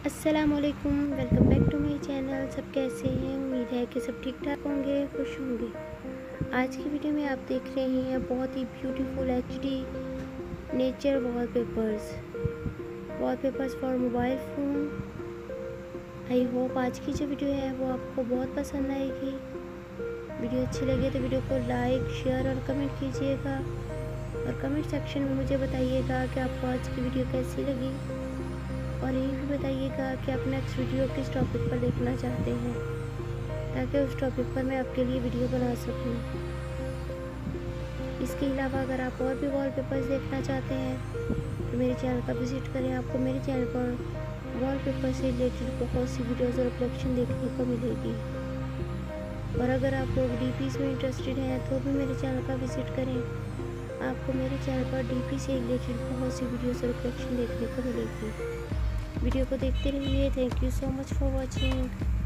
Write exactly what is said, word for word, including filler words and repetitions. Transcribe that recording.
अस्सलामुअलैकुम, welcome back to my channel. सब कैसे हैं? उम्मीद है कि सब ठीक ठाक होंगे, खुश होंगे। आज की वीडियो में आप देख रहे हैं बहुत ही beautiful HD nature wallpapers wallpapers for mobile phone. I hope आज की जो वीडियो है वो आपको बहुत पसंद आएगी। वीडियो अच्छी लगे तो वीडियो को लाइक, शेयर और कमेंट कीजिएगा और कमेंट सेक्शन में मुझे बताइएगा कि आपको आज की वीडियो कैसी लगी और ये भी बताइएगा कि आप नेक्स्ट वीडियो किस टॉपिक पर देखना चाहते हैं ताकि उस टॉपिक पर मैं आपके लिए वीडियो बना सकूं। इसके अलावा अगर आप और भी वॉलपेपर्स देखना चाहते हैं तो मेरे चैनल का विज़िट करें। आपको मेरे चैनल पर वॉलपेपर से रिलेटेड बहुत सी वीडियोज़ और कलेक्शन देखने को मिलेगी। और अगर आप लोग डी पीज़ में इंटरेस्टेड हैं तो भी मेरे चैनल का विज़िट करें। आपको मेरे चैनल पर डी पी से रिलेटेड बहुत सी वीडियोज़ और कलेक्शन देखने को मिलेगी। वीडियो को देखते रहिए। Thank you so much for watching.